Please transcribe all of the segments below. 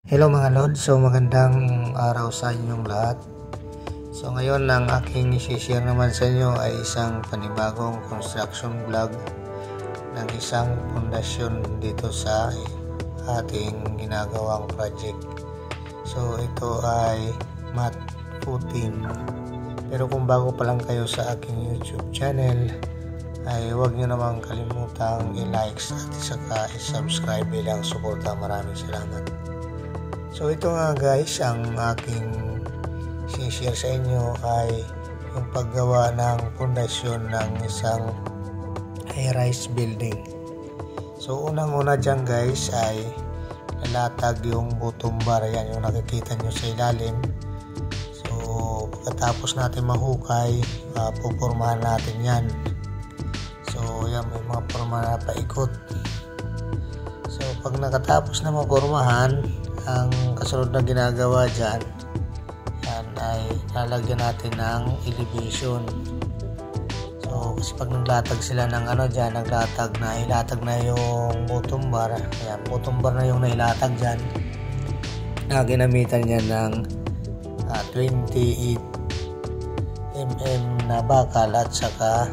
Hello mga Lord, so magandang araw sa inyong lahat. So ngayon ang aking i-share naman sa inyo ay isang panibagong construction vlog ng isang pundasyon dito sa ating ginagawang project. So ito ay mat footing. Pero kung bago pa lang kayo sa aking YouTube channel, ay huwag nyo namang kalimutang i-likes at saka i-subscribe bilang suporta. Maraming salamat. So ito nga guys, ang aking share sa inyo ay yung paggawa ng pundasyon ng isang high-rise building. So unang-una dyan guys ay nalatag yung bottom bar. Yan yung nakikita nyo sa ilalim. So pagkatapos natin mahukay, pupormahan natin yan. So yan, may mga porma na paikot. So pag nakatapos na mapormahan, ang kasunod na ginagawa dyan, yan ay lalagyan natin ng elevation. So kasi pag naglatag sila ng dyan, ilatag na yung bottom bar. Ayan, bottom bar na yung nailatag dyan. Ginamitan niya ng 28 mm na bakal at saka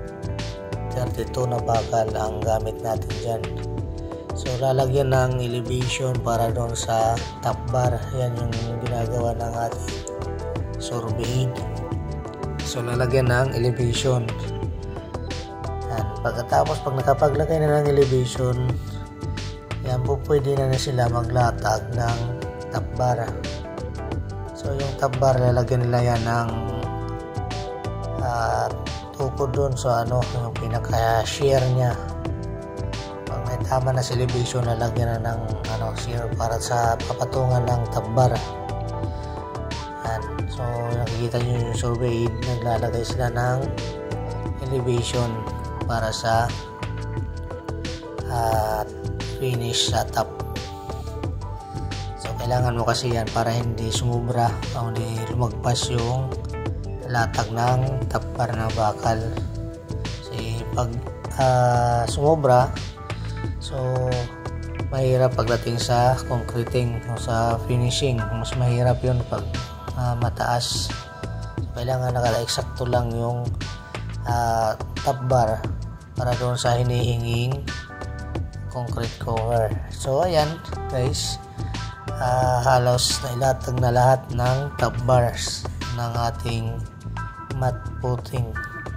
32 na bakal ang gamit natin dyan. So lalagyan ng elevation para doon sa top bar. Yan yung ginagawa ng ating survey. So lalagyan ng elevation. Yan. Pagkatapos pag nakapaglagay na ng elevation, yan po pwede na sila maglatag ng top bar. So yung top bar lalagyan nila yan ng tukod doon sa yung pinaka-shear niya. Tama na sa elevation, lalagyan na ng shear para sa papatungan ng top bar. Yan. So nakikita nyo yung survey, naglalagay sila ng elevation para sa finish sa top. So kailangan mo kasi yan para hindi sumubra o hindi lumagpas yung latag ng top bar na bakal. Kasi pag sumubra, so mahirap pagdating sa concreting o sa finishing. Mas mahirap yun pag mataas. So, kailangan naka-eksakto lang yung top bar para doon sa hinihinging concrete cover. So ayan guys, halos nailatag na lahat ng top bars ng ating mat footing.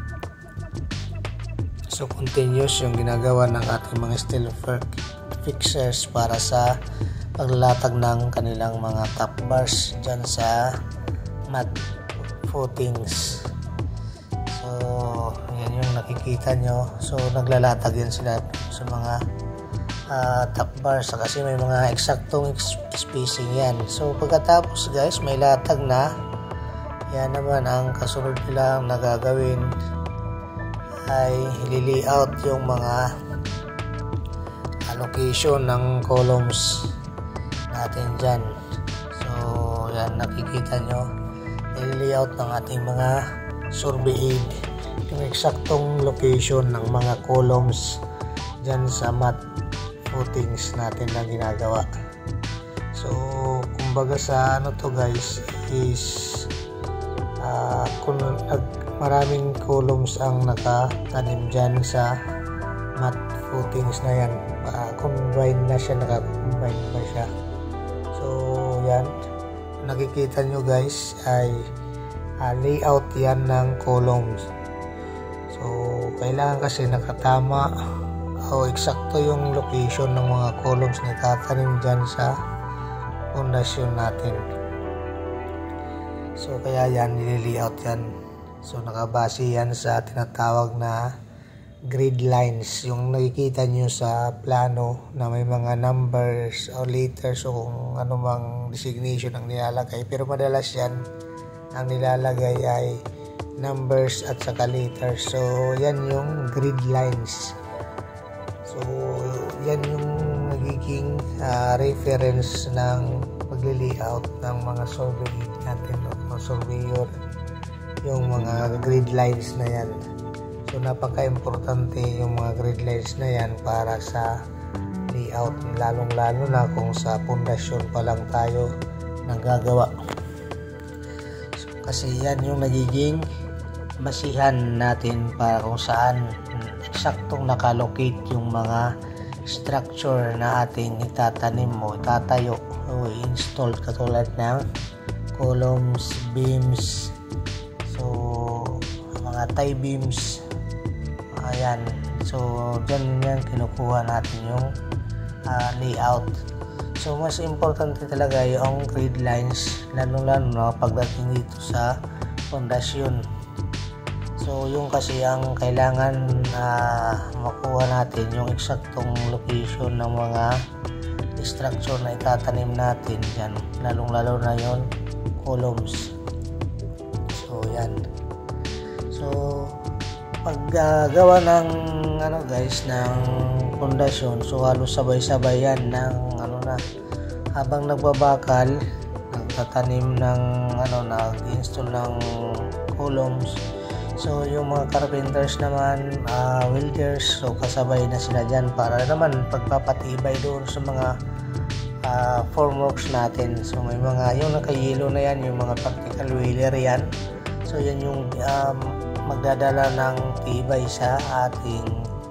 So continuous yung ginagawa ng ating mga steel fixers para sa paglalatag ng kanilang mga top bars dyan sa mat footings. So yan yung nakikita nyo. So naglalatag yan sila sa mga top bars kasi may mga eksaktong spacing yan. So pagkatapos guys, may latag na. Yan naman ang kasunod nilang nagagawin ay i-layout yung mga location ng columns natin dyan. So yan, nakikita nyo, i-layout ng ating mga survey aid yung eksaktong location ng mga columns dyan sa mat footings natin na ginagawa. So kumbaga sa to guys is kung maraming columns ang nakatanim dyan sa mat footings na yan, combine na siya, naka-combine pa siya. So yan, nakikita nyo guys ay layout yan ng columns. So kailangan kasi nakatama o eksakto yung location ng mga columns na tatanim dyan sa pundasyon natin. So kaya yan, nililayout yan. So nakabase yan sa tinatawag na grid lines, yung nakikita nyo sa plano na may mga numbers o letters o kung anumang designation ang nilalagay. Pero madalas yan ang nilalagay ay numbers at saka letters. So yan yung grid lines. So yan yung nagiging reference ng pag-layout ng mga survey natin o surveyor, yung mga grid lines na yan. So napaka-importante yung mga grid lines na yan para sa layout, lalong-lalo na kung sa pundasyon pa lang tayo nagagawa. So, kasi yan yung nagiging basihan natin para kung saan eksaktong nakalocate yung mga structure na ating itatanim o itatayo o install, katulad ng columns, beams, so mga tie beams, ayan. So dyan yan kinukuha natin yung layout. So mas importante talaga yung grid lines, lalo na pagdating dito sa fondasyon. So yung kasi ang kailangan makuha natin yung eksaktong location ng mga structure na itatanim natin dyan, lalong-lalo na yon columns. So yan. So paggawa ng guys ng pundasyon, so halos sabay-sabay yan ng habang nagbabakal, nagtatanim ng nag-install ng columns. So yung mga carpenters naman, welders, so kasabay na sila dyan para naman pagpapatibay doon sa mga formworks natin. So may mga yung naka-yellow na yan, yung mga practical wheeler yan. So yan yung magdadala ng tibay sa ating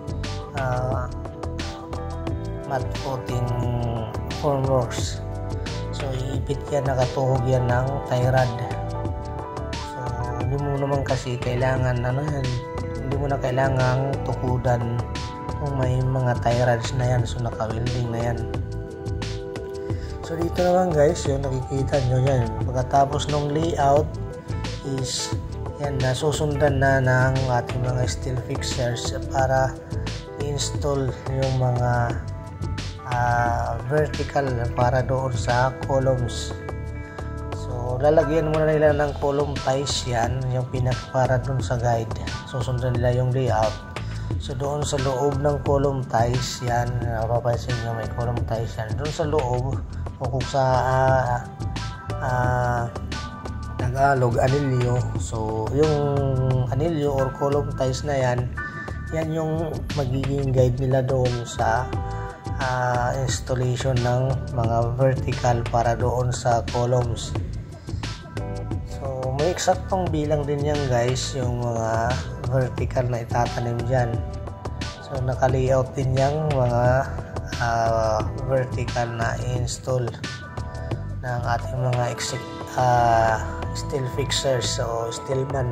mat coating formworks. So iipit yan, nakatuhog yan ng tie rod. So hindi mo naman kasi kailangan hindi mo na kailangang tukudan kung may mga tie rods na yan, so naka-welding na yan. So dito naman guys, yung nakikita nyo yan, pagkatapos ng layout is yan, nasusundan na ng ating mga steel fixtures para i-install yung mga vertical para doon sa columns. So lalagyan muna nila ng column ties yan, yung para doon sa guide. Susundan nila yung layout. So doon sa loob ng column ties yan, mapapansin nyo may column ties yan. Doon sa loob o kung sa Tagalog, anilyo. So yung anilyo or column ties na yan yung magiging guide nila doon sa installation ng mga vertical para doon sa columns. So may eksaktong bilang din yan guys, yung mga vertical na itatanim dyan. So naka-layout din yung mga vertical na install ng ating mga steel fixers o steelman.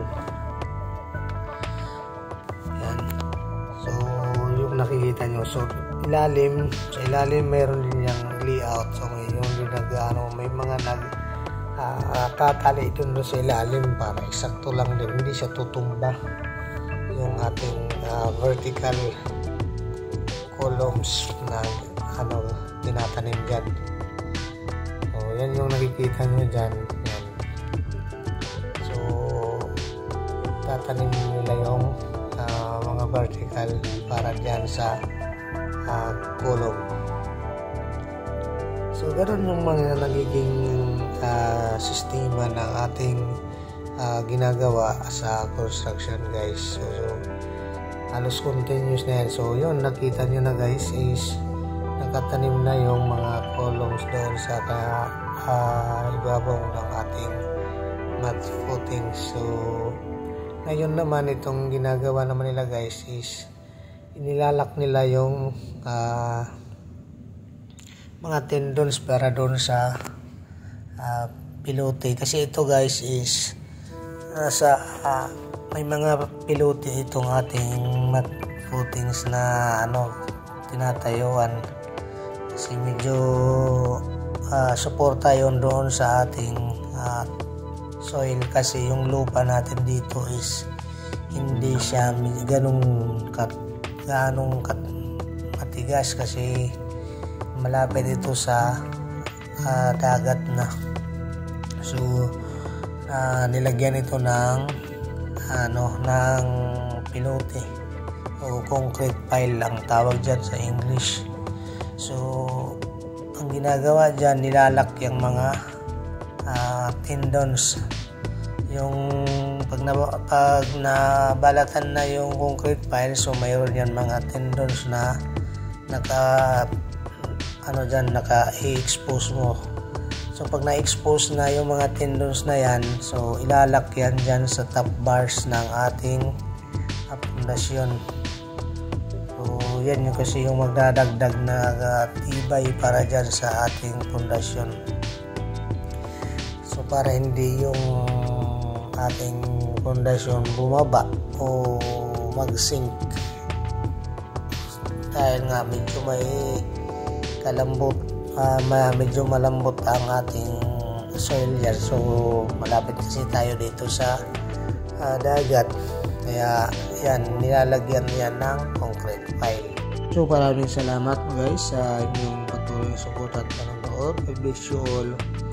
Yan. So yung nakikita nyo, so sa ilalim mayroon din yung layout. So yung may mga tatali dun sa ilalim para eksakto lang din, hindi siya tutumba yung ating vertical columns na tinatanim dyan. So yan yung nakikita nyo dyan. Yan. So tatanim nila yung mga vertical para dyan sa column. So ganoon yung mga nagiging sistema ng ating ginagawa sa construction guys. So halos continuous na yan. So yun, nakita nyo na guys is nakatanim na yung mga columns doon sa ibabaw ng ating mat footing. So ngayon naman itong ginagawa naman nila guys is inilalak nila yung mga tendons para doon sa pilote. Kasi ito guys is may mga pilote itong ating mat footings na tinatayuan. Kasi medyo suporta yon doon sa ating soil, kasi yung lupa natin dito is hindi siya ganong matigas kasi malapit ito sa dagat na. So nilagyan ito ng pilote o concrete pile ang tawag dyan sa English. So ang ginagawa dyan, nilalak yung mga tendons. Yung pag nabalatan na yung concrete pile, so mayroon yan mga tendons na dyan, naka-i-expose mo. So pag na-expose na yung mga tendons na yan, so ilalak yan dyan sa top bars ng ating pundasyon. So yan yung kasi yung magdadagdag na tibay para dyan sa ating pundasyon. So para hindi yung ating pundasyon bumaba o mag-sink, dahil nga medyo may kalambot, medyo malambot ang ating soil yan. So malapit kasi tayo dito sa dagat, kaya yan, nilalagyan yan ng concrete pile. So maraming salamat guys sa inyong patuloy support at panonood. I wish you all